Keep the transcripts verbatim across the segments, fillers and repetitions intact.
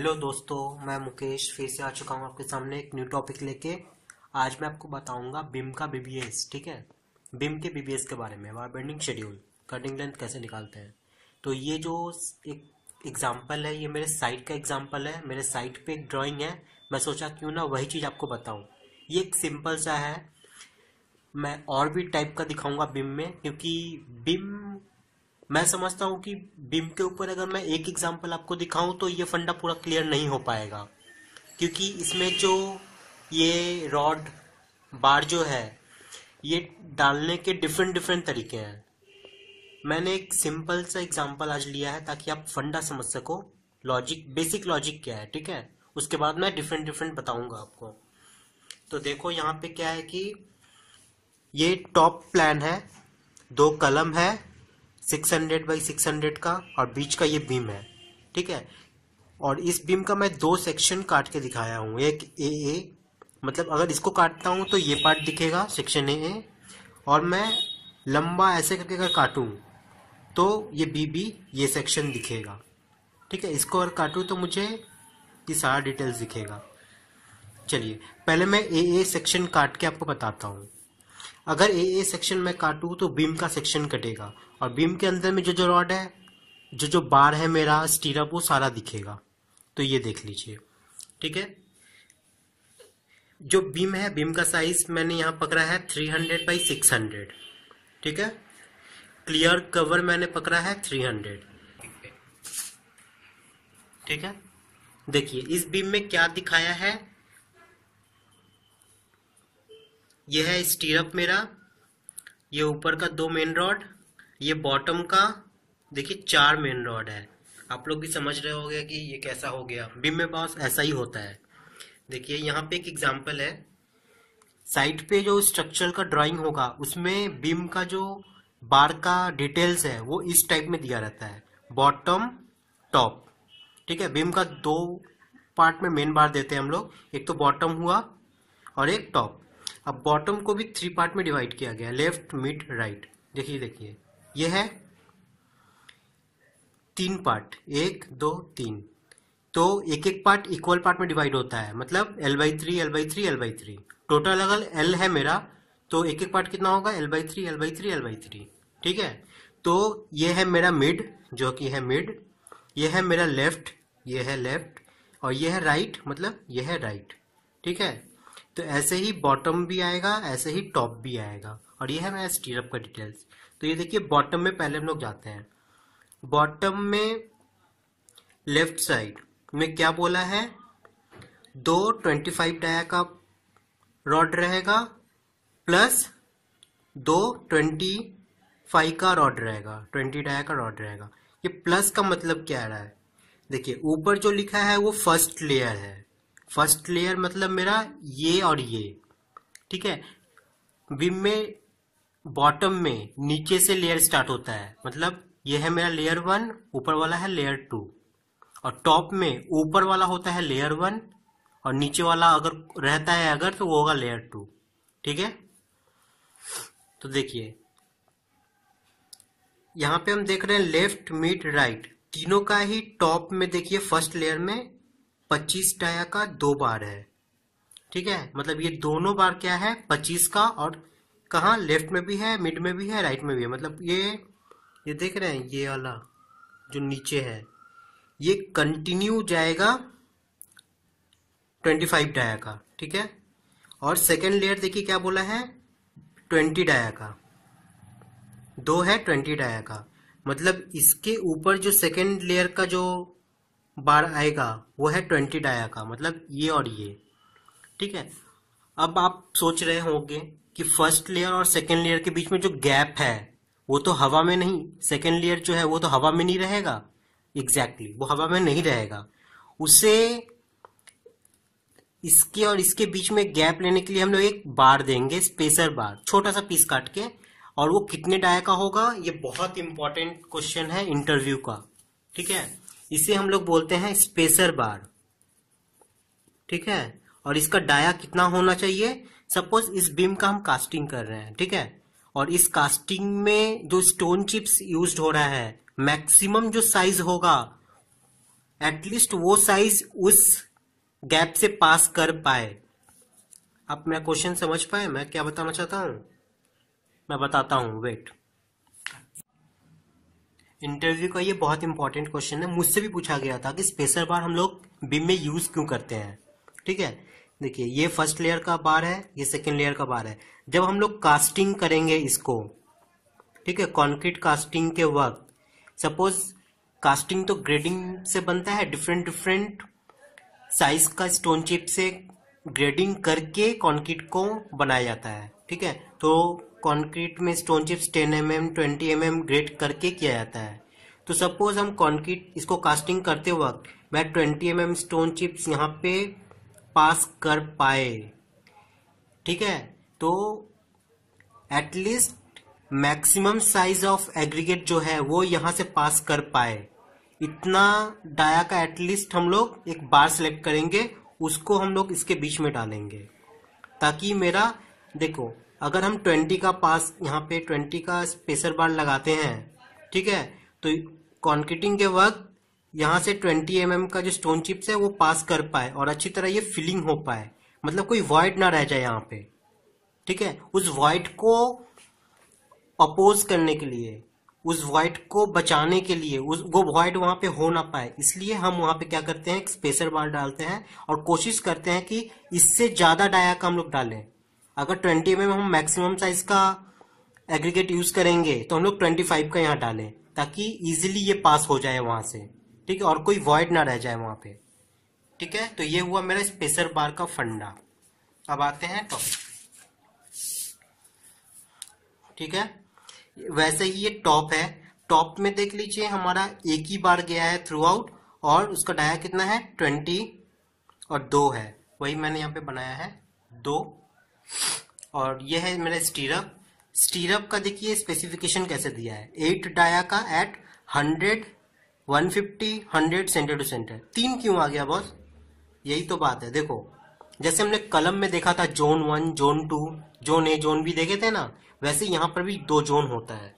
Hello दोस्तों, मैं मुकेश फिर से आ चुका हूँ आपके सामने एक न्यू टॉपिक लेके। आज मैं आपको बताऊंगा बिम का बीबीएस। ठीक है, बिम के बीबीएस के बारे में, wire bending schedule, cutting length कैसे निकालते हैं। तो ये जो एक एग्जांपल है, ये मेरे साइट का एग्जांपल है। मेरे साइट पे एक ड्राइंग है, मैं सोचा क्यों ना वही चीज़ आपको बताऊँ। ये एक सिंपल सा है, मैं और भी टाइप का दिखाऊंगा बिम में, क्योंकि बिम मैं समझता हूँ कि बिम के ऊपर अगर मैं एक एग्जांपल आपको दिखाऊं तो ये फंडा पूरा क्लियर नहीं हो पाएगा, क्योंकि इसमें जो ये रॉड बार जो है ये डालने के डिफरेंट डिफरेंट तरीके हैं। मैंने एक सिंपल सा एग्जांपल आज लिया है ताकि आप फंडा समझ सको, लॉजिक, बेसिक लॉजिक क्या है। ठीक है, उसके बाद मैं डिफरेंट डिफरेंट बताऊंगा आपको। तो देखो यहाँ पे क्या है कि ये टॉप प्लान है, दो कलम है six hundred by six hundred का, और बीच का ये बीम है। ठीक है, और इस बीम का मैं दो सेक्शन काट के दिखाया हूँ। एक ए ए, मतलब अगर इसको काटता हूँ तो ये पार्ट दिखेगा सेक्शन ए ए, और मैं लंबा ऐसे करके अगर काटूँ तो ये बी बी, ये सेक्शन दिखेगा। ठीक है, इसको अगर काटूँ तो मुझे ये सारा डिटेल्स दिखेगा। चलिए पहले मैं ए ए सेक्शन काट के आपको बताता हूँ। अगर ए ए सेक्शन में काटूँ तो बीम का सेक्शन कटेगा, और बीम के अंदर में जो जो रॉड है, जो जो बार है मेरा स्टीरअप, वो सारा दिखेगा। तो ये देख लीजिए। ठीक है, जो बीम है, बीम का साइज मैंने यहाँ पकड़ा है three hundred by six hundred. ठीक है, क्लियर कवर मैंने पकड़ा है थ्री हंड्रेड। ठीक है, देखिए इस बीम में क्या दिखाया है। यह है स्टीरअप मेरा, ये ऊपर का दो मेन रॉड, ये बॉटम का देखिए चार मेन रॉड है। आप लोग भी समझ रहे होंगे कि ये कैसा हो गया। बीम में पास ऐसा ही होता है। देखिए यहाँ पे एक एग्जांपल है, साइट पे जो स्ट्रक्चर का ड्राइंग होगा उसमें बीम का जो बार का डिटेल्स है वो इस टाइप में दिया रहता है, बॉटम टॉप। ठीक है, बीम का दो पार्ट में मेन बार देते हैं हम लोग, एक तो बॉटम हुआ और एक टॉप। अब बॉटम को भी थ्री पार्ट में डिवाइड किया गया, लेफ्ट मिड राइट। देखिए देखिए ये है तीन पार्ट, एक दो तीन। तो एक एक पार्ट इक्वल पार्ट में डिवाइड होता है, मतलब L by three L by three L by three. Total अगर एल है मेरा तो एक एक पार्ट कितना होगा, L by three L by three L by three. ठीक है, तो ये है मेरा मिड, जो कि है मिड। ये है मेरा लेफ्ट, ये है लेफ्ट, और ये है राइट, मतलब ये है राइट। ठीक है, तो ऐसे ही बॉटम भी आएगा, ऐसे ही टॉप भी आएगा, और ये है मेरा स्टीरअप का डिटेल्स। तो ये देखिए बॉटम में पहले हम लोग जाते हैं। बॉटम में लेफ्ट साइड में क्या बोला है, दो ट्वेंटी फाइव डाया का रॉड रहेगा प्लस दो ट्वेंटी फाइव का रॉड रहेगा, ट्वेंटी डाया का रॉड रहेगा। ये प्लस का मतलब क्या रहा है, देखिए ऊपर जो लिखा है वो फर्स्ट लेयर है। फर्स्ट लेयर मतलब मेरा ये और ये। ठीक है, बीम में बॉटम में नीचे से लेयर स्टार्ट होता है, मतलब ये है मेरा लेयर वन, ऊपर वाला है लेयर टू, और टॉप में ऊपर वाला होता है लेयर वन और नीचे वाला अगर रहता है अगर तो वो होगा लेयर टू। ठीक है, तो देखिए यहां पे हम देख रहे हैं लेफ्ट मिड राइट, तीनों का ही टॉप में देखिए फर्स्ट लेयर में पच्चीस डाया का दो बार है। ठीक है, मतलब ये दोनों बार क्या है, पच्चीस का, और कहाँ लेफ्ट में भी है, मिड में भी है, राइट में भी है। मतलब ये ये देख रहे हैं, ये वाला जो नीचे है ये कंटिन्यू जाएगा ट्वेंटी फाइव डाया का। ठीक है, और सेकेंड लेयर देखिए क्या बोला है, ट्वेंटी डाया का, दो है ट्वेंटी डाया का, मतलब इसके ऊपर जो सेकेंड लेयर का जो बार आएगा वो है ट्वेंटी डाया का, मतलब ये और ये। ठीक है, अब आप सोच रहे होंगे कि फर्स्ट लेयर और सेकेंड लेयर के बीच में जो गैप है वो तो हवा में नहीं, सेकेंड लेयर जो है वो तो हवा में नहीं रहेगा। एग्जैक्टली exactly, वो हवा में नहीं रहेगा। उसे इसके और इसके बीच में गैप लेने के लिए हम लोग एक बार देंगे, स्पेसर बार, छोटा सा पीस काट के। और वो कितने डाया का होगा, ये बहुत इंपॉर्टेंट क्वेश्चन है इंटरव्यू का। ठीक है, इसे हम लोग बोलते हैं स्पेसर बार। ठीक है, और इसका डाया कितना होना चाहिए, सपोज इस बीम का हम कास्टिंग कर रहे हैं। ठीक है, और इस कास्टिंग में जो स्टोन चिप्स यूज्ड हो रहा है, मैक्सिमम जो साइज होगा एटलीस्ट वो साइज उस गैप से पास कर पाए। आप मेरा क्वेश्चन समझ पाए मैं क्या बताना चाहता हूं? मैं बताता हूं, वेट। इंटरव्यू का ये बहुत इंपॉर्टेंट क्वेश्चन है, मुझसे भी पूछा गया था कि स्पेसर बार हम लोग बीम में यूज क्यों करते हैं। ठीक है, देखिए ये फर्स्ट लेयर का बार है, ये सेकेंड लेयर का बार है। जब हम लोग कास्टिंग करेंगे इसको, ठीक है, कंक्रीट कास्टिंग के वक्त, सपोज कास्टिंग तो ग्रेडिंग से बनता है, डिफरेंट डिफरेंट साइज का स्टोन चिप से ग्रेडिंग करके कंक्रीट को बनाया जाता है। ठीक है, तो कंक्रीट में stone chips ten M M twenty M M grade करके किया जाता है। तो सपोज हम कंक्रीट इसको कास्टिंग करते वक्त मैं twenty M M stone chips यहाँ पे पास कर पाए, ठीक है, तो at least maximum size of aggregate जो है वो यहाँ से पास कर पाए, इतना डाया का एटलीस्ट हम लोग एक बार सेलेक्ट करेंगे, उसको हम लोग इसके बीच में डालेंगे, ताकि मेरा, देखो अगर हम ट्वेंटी का पास यहाँ पे ट्वेंटी का स्पेसर बार लगाते हैं, ठीक है, तो कॉन्क्रीटिंग के वक्त यहाँ से ट्वेंटी एम एम का जो स्टोन चिप्स है वो पास कर पाए और अच्छी तरह ये फिलिंग हो पाए, मतलब कोई वॉइड ना रह जाए यहाँ पे। ठीक है, उस वॉइड को अपोज करने के लिए, उस वॉइड को बचाने के लिए, उस वो वॉइड वहां पे हो ना पाए, इसलिए हम वहां पे क्या करते हैं, स्पेसर बार डालते हैं और कोशिश करते हैं कि इससे ज्यादा डाया का हम लोग डालें। अगर ट्वेंटी एम एम हम मैक्सिमम साइज का एग्रीगेट यूज करेंगे तो हम लोग ट्वेंटी फाइव का यहाँ डालें, ताकि इजीली ये पास हो जाए वहां से। ठीक है, और कोई वॉइड ना रह जाए वहां पे। ठीक है, तो ये हुआ मेरा स्पेसर बार का फंडा। अब आते हैं टॉप। ठीक है, वैसे ही ये टॉप है, टॉप में देख लीजिए हमारा एक ही बार गया है थ्रू आउट और उसका डाया कितना है, ट्वेंटी और दो है, वही मैंने यहाँ पे बनाया है दो। और ये है मेरा स्टीरअप। स्टीरअप का देखिए स्पेसिफिकेशन कैसे दिया है, एट डाया का eight hundred one fifty hundred centre to centre. तीन क्यों आ गया बॉस, यही तो बात है। देखो जैसे हमने कलम में देखा था zone one zone two zone A zone B देखे थे ना, वैसे यहाँ पर भी दो जोन होता है।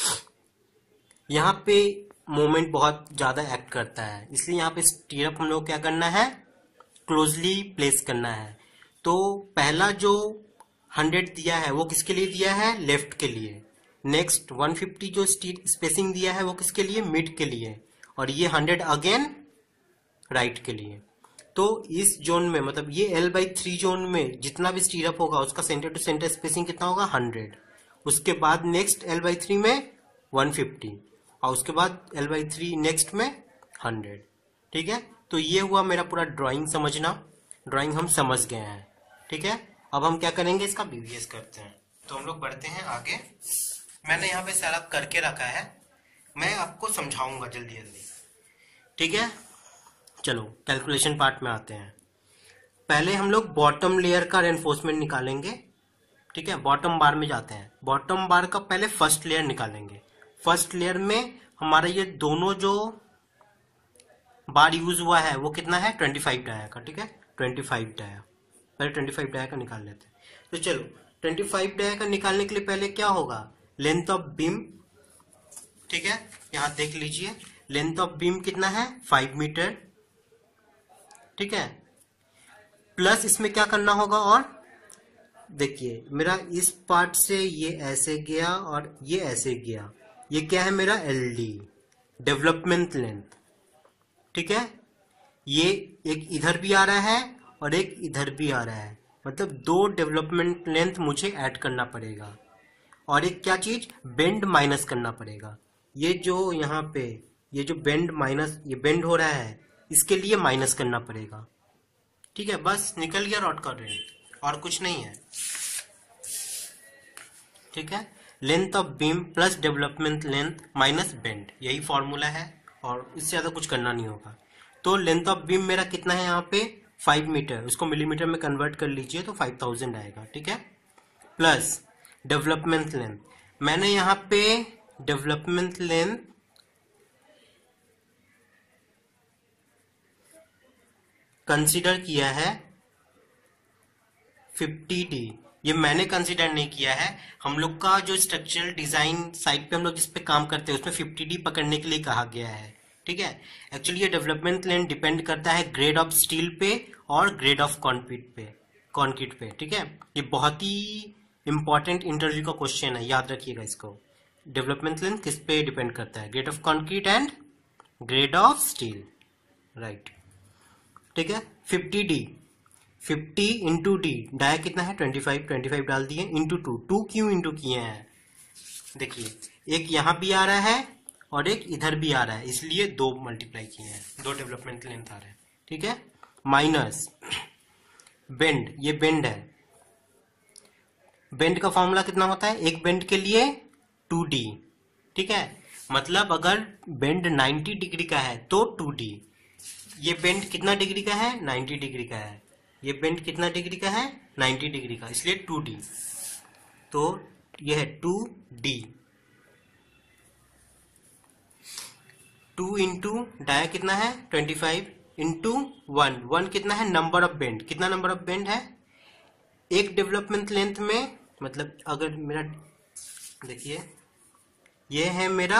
यहाँ पे मोमेंट बहुत ज्यादा एक्ट करता है, इसलिए यहाँ पे स्टीरअप हम लोग क्या करना है, क्लोजली प्लेस करना है। तो पहला जो हंड्रेड दिया है वो किसके लिए दिया है, लेफ्ट के लिए। नेक्स्ट वन फिफ्टी जो स्पेसिंग दिया है वो किसके लिए, मिड के लिए। और ये हंड्रेड अगेन राइट के लिए। तो इस जोन में, मतलब ये एल बाई थ्री जोन में जितना भी स्टीरअप होगा उसका सेंटर टू सेंटर स्पेसिंग कितना होगा, हंड्रेड। उसके बाद नेक्स्ट एल बाई थ्री में वन फिफ्टी और उसके बाद एल बाई थ्री नेक्स्ट में हंड्रेड। ठीक है, तो ये हुआ मेरा पूरा ड्राइंग समझना। ड्राइंग हम समझ गए हैं। ठीक है, अब हम क्या करेंगे, इसका बीवीएस करते हैं। तो हम लोग बढ़ते हैं आगे। मैंने यहाँ पे सारा करके रखा है, मैं आपको समझाऊंगा जल्दी जल्दी। ठीक है, चलो कैलकुलेशन पार्ट में आते हैं। पहले हम लोग बॉटम लेयर का रेनफोर्समेंट निकालेंगे। ठीक है, बॉटम बार में जाते हैं। बॉटम बार का पहले फर्स्ट लेयर निकालेंगे। फर्स्ट लेयर में हमारा ये दोनों जो बार यूज हुआ है वो कितना है, ट्वेंटी फाइव डाया का। ठीक है, ट्वेंटी फाइव डाया, पहले ट्वेंटी फाइव डाया का निकाल लेते हैं। तो चलो ट्वेंटी फाइव डाया का निकालने के लिए पहले क्या होगा, लेंथ ऑफ बीम। ठीक है, यहां देख लीजिए लेंथ ऑफ बीम कितना है, फाइव मीटर। ठीक है, प्लस इसमें क्या करना होगा, और देखिए मेरा इस पार्ट से ये ऐसे गया और ये ऐसे गया, ये क्या है मेरा एल डी, डेवलपमेंट लेंथ। ठीक है, ये एक इधर भी आ रहा है और एक इधर भी आ रहा है, मतलब दो डेवलपमेंट लेंथ मुझे ऐड करना पड़ेगा। और एक क्या चीज, बेंड माइनस करना पड़ेगा। ये जो यहाँ पे ये जो बेंड माइनस, ये बेंड हो रहा है, इसके लिए माइनस करना पड़ेगा। ठीक है, बस निकल गया रॉड का रेंज, और कुछ नहीं है। ठीक है, length of beam plus development length minus bend, यही फॉर्मूला है और इससे ज्यादा कुछ करना नहीं होगा। तो लेंथ ऑफ बीम मेरा कितना है यहाँ पे, फाइव मीटर, उसको मिलीमीटर में कन्वर्ट कर लीजिए तो फाइव थाउजेंड आएगा। ठीक है, प्लस डेवलपमेंट लेंथ, मैंने यहाँ पे डेवलपमेंट लेंथ कंसीडर किया है फिफ्टी डी। ये मैंने कंसीडर नहीं किया है, हम लोग का जो स्ट्रक्चरल डिजाइन साइट पे हम लोग जिस पे काम करते हैं उसमें फिफ्टी डी पकड़ने के लिए कहा गया है ठीक है। एक्चुअली ये डेवलपमेंट लेंथ डिपेंड करता है ग्रेड ऑफ स्टील पे और ग्रेड ऑफ कॉन्क्रीट पे कॉन्क्रीट पे ठीक है। ये बहुत ही इंपॉर्टेंट इंटरव्यू का क्वेश्चन है, याद रखिएगा इसको। डेवलपमेंट लेंथ किस पे डिपेंड करता है? Grade of concrete and grade of steel, right. ठीक है। Fifty D, fifty into D, dia कितना है ट्वेंटी फाइव, ट्वेंटी फाइव डाल दिए इंटू टू, टू क्यों इंटू किए हैं? देखिए एक यहाँ भी आ रहा है और एक इधर भी आ रहा है, इसलिए दो मल्टीप्लाई किए हैं, दो डेवलपमेंट लेंथ आ रहे हैं। ठीक है। माइनस बेंड, ये बेंड है, बेंड का फॉर्मूला कितना होता है? एक बेंड के लिए टू डी। ठीक है। मतलब अगर बेंड नाइन्टी डिग्री का है तो टू डी। ये बेंड कितना डिग्री का है? नाइन्टी डिग्री का है। ये बेंड कितना डिग्री का है? नाइन्टी डिग्री का, इसलिए टू डी। तो ये है two D. Two into dia कितना है twenty five into one, one कितना है? Number of bend. कितना नंबर ऑफ बेंड है? एक डेवलपमेंट लेंथ में, मतलब अगर मेरा देखिए ये है मेरा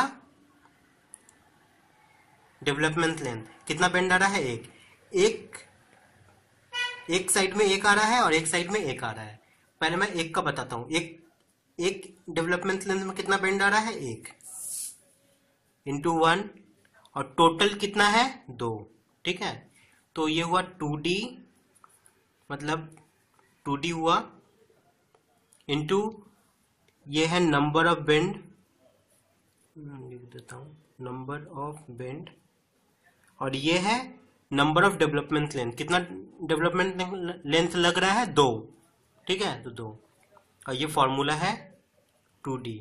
डेवलपमेंट लेंथ, कितना बेंड आ रहा है? एक एक एक साइड में एक आ रहा है और एक साइड में एक आ रहा है। पहले मैं एक का बताता हूं। एक एक डेवलपमेंट लेंथ में कितना बेंड आ रहा है? एक इंटू वन, और टोटल कितना है? दो। ठीक है। तो ये हुआ टू डी, मतलब टू डी हुआ, इंटू ये है नंबर ऑफ बेंड, लिख देता हूं नंबर ऑफ बेंड, और ये है नंबर ऑफ डेवलपमेंट लेंथ। कितना डेवलपमेंट लेंथ लग रहा है? दो। ठीक है। तो दो, और ये फॉर्मूला है टू डी।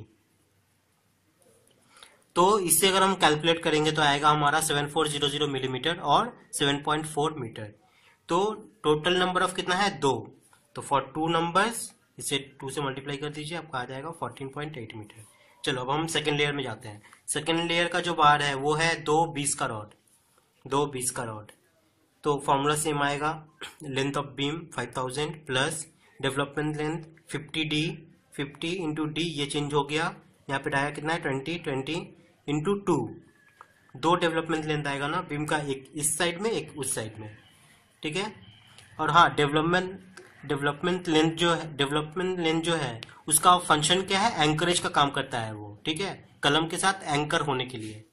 तो इससे अगर हम कैलकुलेट करेंगे तो आएगा हमारा seven four zero zero millimetre और सेवन पॉइंट फोर मीटर। तो टोटल नंबर ऑफ कितना है? दो। तो फॉर टू नंबर्स इसे टू से मल्टीप्लाई कर दीजिए, आपका आ जाएगा फोर्टीन पॉइंट एट मीटर। चलो अब हम सेकेंड लेयर में जाते हैं। सेकेंड लेयर का जो बार है वो है दो बीस का रॉड, दो बीस का रॉड। तो फॉर्मूला सेम आएगा, length of beam five thousand plus development length fifty D, fifty into D, ये चेंज हो गया। यहाँ पे डाया कितना है? ट्वेंटी, ट्वेंटी इंटू टू, दो डेवलपमेंट लेंथ आएगा ना बीम का, एक इस साइड में एक उस साइड में। ठीक है। और हाँ, डेवलपमेंट डेवलपमेंट लेंथ जो है डेवलपमेंट लेंथ जो है उसका फंक्शन क्या है? एंकरेज का काम करता है वो। ठीक है। कलम के साथ एंकर होने के लिए।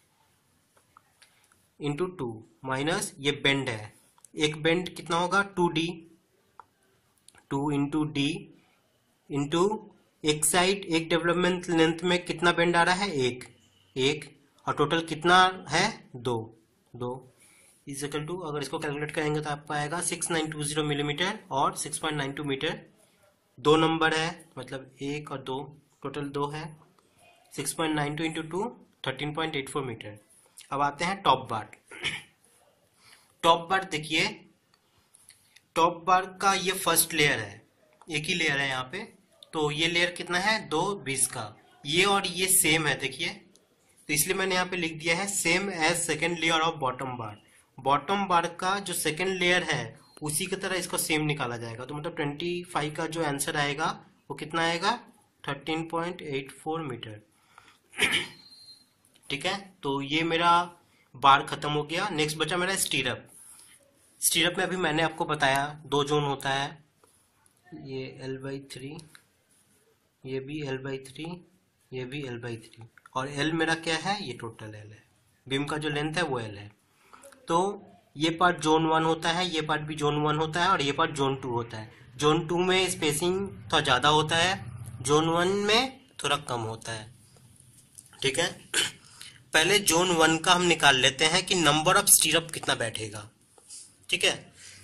इंटू टू माइनस ये बेंड है, एक बेंड कितना होगा? Two D, two into D into एक साइड, एक डेवलपमेंट लेंथ में कितना बेंड आ रहा है? एक एक, और टोटल कितना है? दो दो इज इक्वल टू, अगर इसको कैलकुलेट करेंगे तो आपको आएगा six nine two zero millimetre और six point nine two metre. दो नंबर है, मतलब एक और दो, टोटल दो है। Six point nine two into two thirteen point eight four metre. अब आते हैं टॉप बार। टॉप बार देखिए, टॉप बार का ये फर्स्ट लेयर है, एक ही लेयर है यहाँ पे। तो ये लेयर कितना है? दो बीस का। ये और ये सेम है देखिए, तो इसलिए मैंने यहाँ पे लिख दिया है same as second layer of bottom bar. Bottom bar का जो सेकेंड लेयर है उसी की तरह इसको सेम निकाला जाएगा। तो मतलब ट्वेंटी फाइव का जो आंसर आएगा वो कितना आएगा? Thirteen point eight four metre. ठीक है। तो ये मेरा बार खत्म हो गया। नेक्स्ट बचा मेरा स्टीरअप। स्टीरअप में अभी मैंने आपको बताया दो जोन होता है, ये एल बाई थ्री, ये भी एल बाई थ्री, ये भी एल बाई थ्री, और एल मेरा क्या है? ये टोटल एल है, बीम का जो लेंथ है वो एल है। तो ये पार्ट जोन वन होता है, ये पार्ट भी जोन वन होता है, और ये पार्ट जोन टू होता है। जोन टू में स्पेसिंग थोड़ा ज़्यादा होता है, जोन वन में थोड़ा कम होता है। ठीक है। पहले जोन वन का हम निकाल लेते हैं कि नंबर ऑफ स्टीरअप कितना बैठेगा। ठीक है।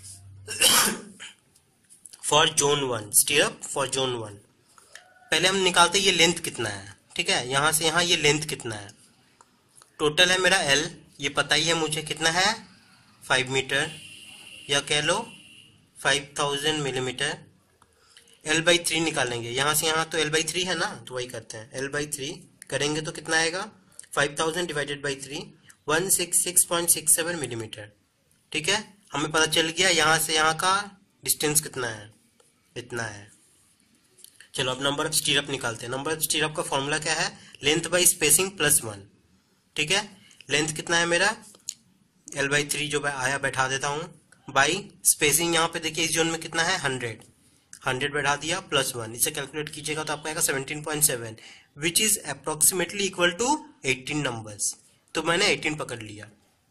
For zone one, stirrup for zone one, पहले हम निकालते हैं ये लेंथ कितना है। ठीक है। यहां से यहां ये लेंथ कितना है? टोटल है मेरा एल, ये पता ही है मुझे कितना है? फाइव मीटर, या कह लो five thousand millimetre. L by three निकालेंगे, यहाँ से यहाँ तो एल बाई थ्री है ना, तो वही करते हैं। एल बाई थ्री करेंगे तो कितना आएगा? Five thousand divided by three, one six six point six seven millimetre. ठीक है। हमें पता चल गया यहाँ से यहाँ का डिस्टेंस कितना है, इतना है। चलो अब नंबर ऑफ स्टीरअप निकालते हैं। नंबर ऑफ स्टीरअप का फॉर्मूला क्या है? Length by spacing plus one. ठीक है। लेंथ कितना है मेरा, एल बाई थ्री जो आया बैठा देता हूँ, बाई स्पेसिंग यहाँ पे देखिए इस जोन में कितना है हंड्रेड, हंड्रेड बैठा दिया प्लस वन, इसे कैलकुलेट कीजिएगा तो आपको आएगा seventeen point seven which is approximately equal to eighteen numbers. तो मैंने एटीन पकड़ लिया।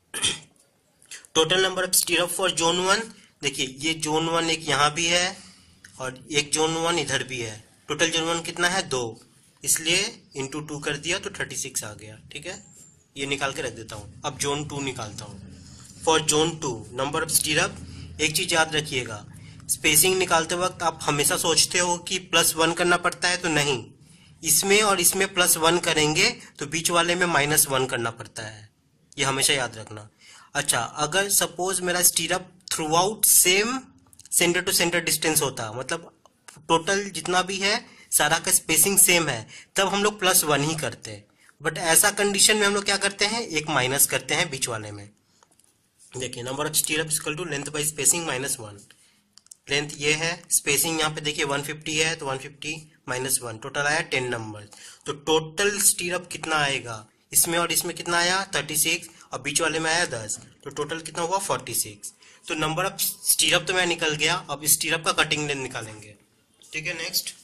Total number of stirrup for zone one, देखिए ये जोन वन एक यहाँ भी है और एक जोन वन इधर भी है। टोटल जोन वन कितना है दो, इसलिए इंटू टू कर दिया तो थर्टी सिक्स आ गया। ठीक है, ये निकाल के रख देता हूँ। अब जोन टू निकालता हूँ। For zone two number of stirrup, एक चीज याद रखिएगा, स्पेसिंग निकालते वक्त आप हमेशा सोचते हो कि प्लस वन करना पड़ता है, तो नहीं, इसमें और इसमें प्लस वन करेंगे तो बीच वाले में माइनस वन करना पड़ता है, ये हमेशा याद रखना। अच्छा, अगर सपोज मेरा stirrup throughout same centre to centre distance होता, मतलब टोटल जितना भी है सारा का स्पेसिंग सेम है, तब हम लोग प्लस वन ही करते। बट ऐसा कंडीशन में हम लोग क्या करते हैं, एक माइनस करते हैं बीच वाले में। देखिए number of stirrup equal to length by spacing minus one. Length ये है, स्पेसिंग यहाँ पे देखिए वन फिफ्टी है, तो one fifty minus one, total आया टेन नंबर। तो टोटल स्टीरअप कितना आएगा, इसमें और इसमें कितना आया थर्टी सिक्स और बीच वाले में आया दस, तो टोटल कितना हुआ फोर्टी सिक्स। तो नंबर ऑफ स्टीरअप तो मैं निकल गया, अब स्टीरअप का कटिंग लेंथ निकालेंगे। ठीक है, नेक्स्ट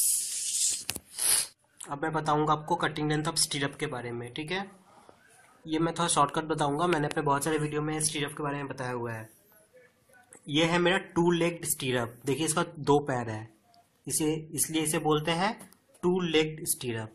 अब मैं बताऊंगा आपको कटिंग लेंथ ऑफ स्टीरअप के बारे में। ठीक है, ये मैं थोड़ा शॉर्टकट बताऊंगा, मैंने अपने बहुत सारे वीडियो में स्टीरअप के बारे में बताया हुआ है। ये है मेरा टू लेग्ड स्टीरअप, देखिए इसका दो पैर है, इसे इसलिए इसे बोलते हैं टू लेग्ड स्टीरअप।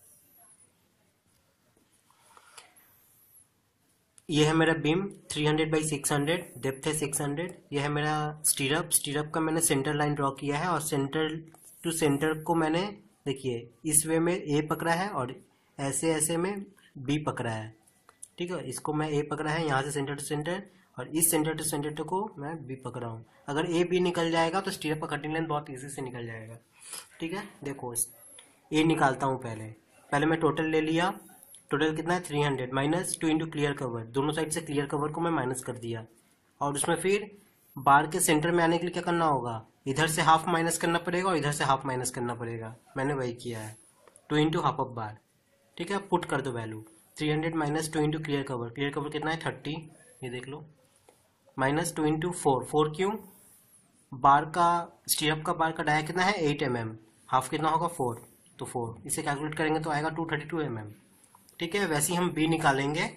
ये है मेरा beam three hundred by six hundred, depth है सिक्स हंड्रेड। यह है मेरा स्टीरअप, स्टीरअप का मैंने सेंटर लाइन ड्रॉ किया है और सेंटर टू सेंटर को मैंने देखिए इस वे में ए पकड़ा है और ऐसे ऐसे में बी पकड़ा है। ठीक है, इसको मैं ए पकड़ा है यहाँ से सेंटर टू सेंटर, और इस सेंटर टू सेंटर को मैं बी पकड़ा हूँ। अगर ए बी निकल जाएगा तो स्टीरअप का कटिंग लेंथ बहुत इजी से निकल जाएगा। ठीक है, देखो ए निकालता हूँ। पहले पहले मैं टोटल ले लिया, टोटल कितना है three hundred minus two into clear cover, दोनों साइड से क्लियर कवर को मैं माइनस कर दिया। और उसमें फिर बार के सेंटर में आने के लिए क्या करना होगा, इधर से हाफ माइनस करना पड़ेगा और इधर से हाफ माइनस करना पड़ेगा, मैंने वही किया है, two into half of bar. ठीक है, पुट कर दो value, three hundred minus two into clear cover, clear cover कितना है थर्टी, ये देख लो, minus two into four, four क्यों, बार का स्टीरअप का बार का डाया कितना है एट एम एम, हाफ कितना होगा फोर, तो फोर, इसे कैलकुलेट करेंगे तो आएगा two thirty two M M. ठीक है, वैसे ही हम बी निकालेंगे,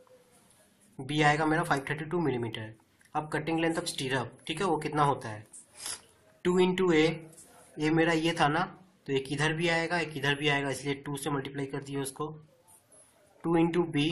बी आएगा मेरा फाइव थर्टी टू मिलीमीटर। अब कटिंग लेंथ ऑफ स्टीरअप, ठीक है, वो कितना होता है, टू इंटू ए, ए मेरा ये था ना, तो एक इधर भी आएगा एक इधर भी आएगा, इसलिए टू से मल्टीप्लाई कर दिए उसको, टू इंटू बी,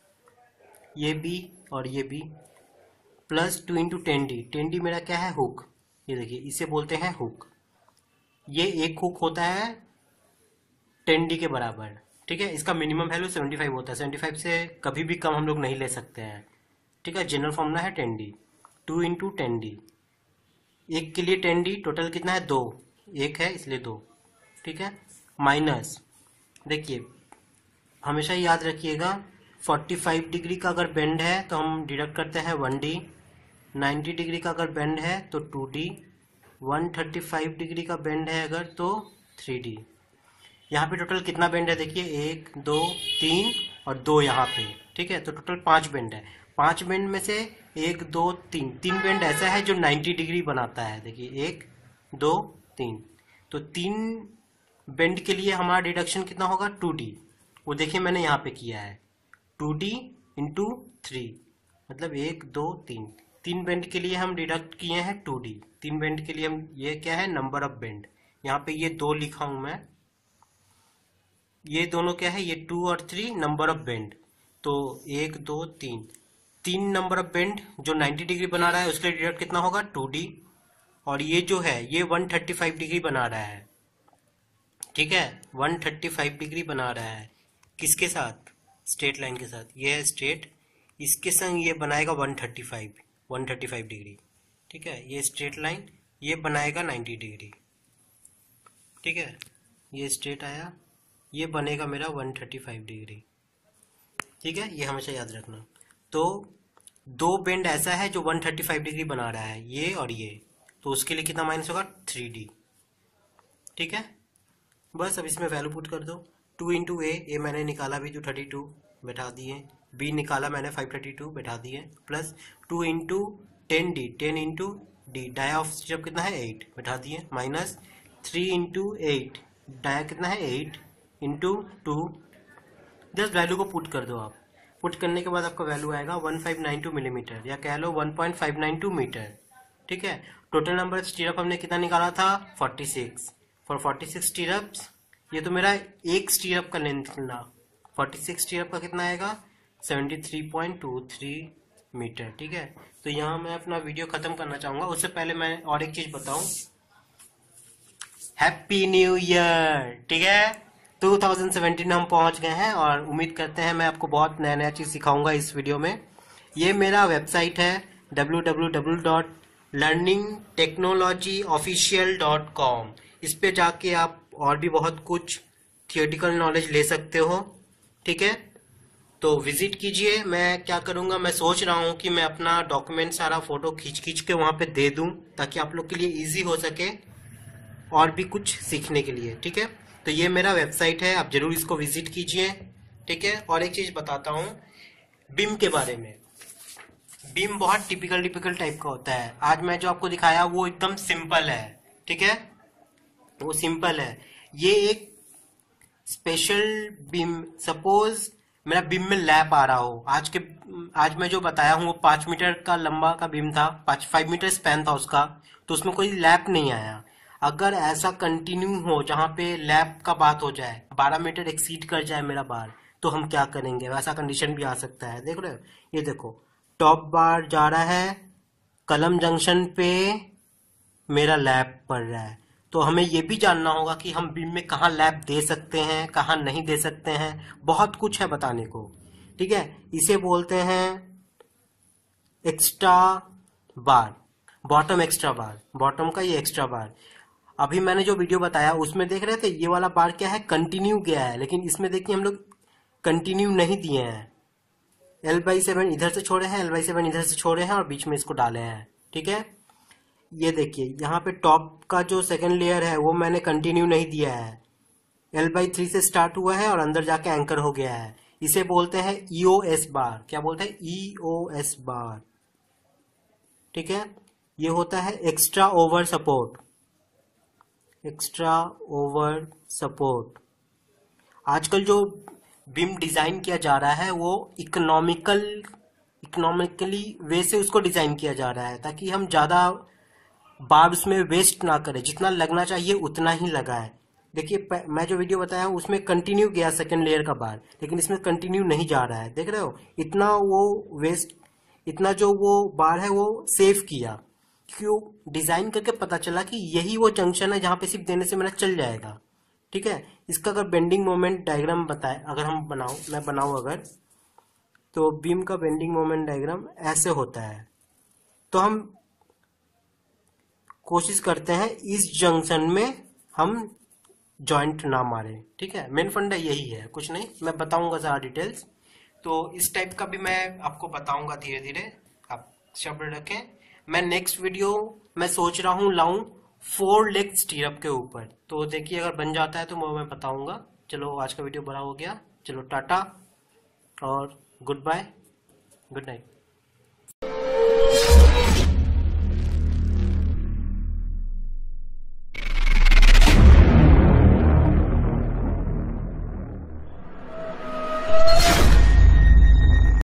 ये बी और ये B, plus two into ten D, ten D मेरा क्या है हुक, ये देखिए इसे बोलते हैं हुक, ये एक हुक होता है टेन डी के बराबर। ठीक है, इसका मिनिमम वैल्यू सेवेंटी फाइव होता है, सेवेंटी फाइव से कभी भी कम हम लोग नहीं ले सकते हैं। ठीक है, जनरल फॉर्मूला है ten D, two into ten D, एक के लिए टेन डी, टोटल कितना है दो, एक है इसलिए दो। ठीक है, माइनस, देखिए हमेशा याद रखिएगा फोर्टी फाइव डिग्री का अगर बेंड है तो हम डिडक्ट करते हैं वन डी, नाइन्टी डिग्री का अगर बेंड है तो two D, one thirty five degree का बेंड है अगर तो थ्री डी। यहाँ पे टोटल कितना बेंड है देखिए, एक दो तीन और दो यहाँ पे। ठीक है, तो टोटल पांच बेंड है, पांच बेंड में से एक दो तीन, तीन बेंड ऐसा है जो नाइन्टी डिग्री बनाता है, देखिए एक दो तीन, तो तीन बेंड के लिए हमारा डिडक्शन कितना होगा टू डी, वो देखिए मैंने यहाँ पे किया है टू डी इंटू थ्री, मतलब एक दो तीन, तीन बेंड के लिए हम डिडक्ट किए हैं टू डी, तीन बेंड के लिए हम, ये क्या है नंबर ऑफ बेंड, यहाँ पे ये दो लिखा हूं मैं, ये दोनों क्या है, ये टू और थ्री नंबर ऑफ बेंड, तो एक दो तीन, तीन नंबर ऑफ बेंड जो नाइन्टी डिग्री बना रहा है उसके लिए डिडक्ट कितना होगा टू डी, और ये जो है ये वन थर्टी फाइव डिग्री बना रहा है। ठीक है, वन थर्टी फाइव डिग्री बना रहा है, किसके साथ, स्ट्रेट लाइन के साथ, ये है स्ट्रेट, इसके संग ये बनाएगा one thirty five, one thirty five degree. ठीक है, ये स्ट्रेट लाइन ये बनाएगा नाइन्टी डिग्री। ठीक है, ये स्ट्रेट आया, ये बनेगा मेरा वन थर्टी फाइव डिग्री। ठीक है, ये हमेशा याद रखना। तो दो बेंड ऐसा है जो वन थर्टी फाइव डिग्री बना रहा है, ये और ये, तो उसके लिए कितना माइनस होगा थ्री डी। ठीक है, बस अब इसमें वैल्यू पुट कर दो, टू इंटू ए, ए मैंने निकाला भी जो थर्टी टू बैठा दिए, बी निकाला मैंने फाइव थर्टी टू बैठा दिए, plus two into ten D, ten into D, dia of stirrup कितना है एट बैठा दिए, minus three into eight, dia कितना है eight into two, just value को पुट कर दो आप। पुट करने के बाद आपका वैल्यू आएगा one five nine two millimetre या कह लो one point five nine two metre. ठीक है, टोटल नंबर स्टीरअप हमने कितना निकाला था forty six, for forty six stirrups, ये तो मेरा एक स्टीरअप का लेंथ निकला, फोर्टी सिक्स स्टीरअप का कितना आएगा seventy three point two three metre. ठीक है, तो यहाँ मैं अपना वीडियो खत्म करना चाहूंगा, उससे पहले मैं और एक चीज बताऊं, हैप्पी न्यू ईयर। ठीक है, टू थाउजेंड सेवेंटीन हम पहुंच गए हैं और उम्मीद करते हैं मैं आपको बहुत नया नया चीज सिखाऊंगा इस वीडियो में। ये मेरा वेबसाइट है W W W dot learning technology official dot com. इस पे जाके आप और भी बहुत कुछ थियोरिटिकल नॉलेज ले सकते हो। ठीक है, तो विजिट कीजिए। मैं क्या करूंगा, मैं सोच रहा हूं कि मैं अपना डॉक्यूमेंट सारा फोटो खींच खींच के वहां पे दे दूं ताकि आप लोग के लिए इजी हो सके और भी कुछ सीखने के लिए। ठीक है, तो ये मेरा वेबसाइट है, आप जरूर इसको विजिट कीजिए। ठीक है, और एक चीज बताता हूँ बिम के बारे में। बिम बहुत टिपिकल टिपिकल टाइप का होता है। आज मैं जो आपको दिखाया वो एकदम सिंपल है। ठीक है, वो सिंपल है। ये एक स्पेशल बिम, सपोज मेरा बिम में लैप आ रहा हो, आज के आज मैं जो बताया हूँ वो पांच मीटर का लंबा का बिम था, पांच फाइव मीटर स्पैन था उसका, तो उसमें कोई लैप नहीं आया। अगर ऐसा कंटिन्यू हो जहां पे लैप का बात हो जाए, बारह मीटर एक्सीड कर जाए मेरा बार, तो हम क्या करेंगे, वैसा कंडीशन भी आ सकता है। देख रहे हो, ये देखो टॉप बार जा रहा है, कलम जंक्शन पे मेरा लैप पड़ रहा है, तो हमें ये भी जानना होगा कि हम बीम में कहाँ लैप दे सकते हैं, कहाँ नहीं दे सकते हैं, बहुत कुछ है बताने को। ठीक है, इसे बोलते हैं extra bar, bottom extra bar, bottom का ये एक्स्ट्रा बार। अभी मैंने जो वीडियो बताया उसमें देख रहे थे ये वाला बार क्या है, कंटिन्यू गया है, लेकिन इसमें देखिए हम लोग कंटिन्यू नहीं दिए हैं। एल बाई सेवन इधर से छोड़े हैं, एल बाई सेवन इधर से छोड़े हैं और बीच में इसको डाले हैं। ठीक है, ये देखिए यहाँ पे टॉप का जो सेकंड लेयर है वो मैंने कंटिन्यू नहीं दिया है, एल बाई थ्री से स्टार्ट हुआ है और अंदर जाके एंकर हो गया है। इसे बोलते हैं ई ओ एस बार। क्या बोलते हैं, ई ओ एस बार। ठीक है, ये होता है extra over support, extra over support. आजकल जो बीम डिजाइन किया जा रहा है वो इकोनॉमिकल इकोनॉमिकली वे से उसको डिजाइन किया जा रहा है ताकि हम ज्यादा बार उसमें वेस्ट ना करें, जितना लगना चाहिए उतना ही लगाए। देखिए मैं जो वीडियो बताया हूँ उसमें कंटिन्यू गया सेकंड लेयर का बार, लेकिन इसमें कंटिन्यू नहीं जा रहा है। देख रहे हो, इतना वो वेस्ट, इतना जो वो बार है वो सेव किया, क्यों, डिजाइन करके पता चला कि यही वो जंक्शन है जहां पे सिर्फ देने से मेरा चल जाएगा। ठीक है, इसका अगर बेंडिंग मोमेंट डायग्राम बताए, अगर हम बनाओ मैं बनाऊं अगर, तो बीम का बेंडिंग मोमेंट डायग्राम ऐसे होता है। तो हम कोशिश करते हैं इस जंक्शन में हम जॉइंट ना मारे। ठीक है, मेन फंडा यही है, कुछ नहीं, मैं बताऊंगा ज़रा डिटेल्स। तो इस टाइप का भी मैं आपको बताऊंगा धीरे धीरे, आप शब्द रखें। मैं नेक्स्ट वीडियो मैं सोच रहा हूँ लाऊं फोर लेग स्टीरअप के ऊपर, तो देखिए अगर बन जाता है तो वो मैं बताऊंगा। चलो आज का वीडियो बड़ा हो गया, चलो टाटा और गुड बाय, गुड नाइट।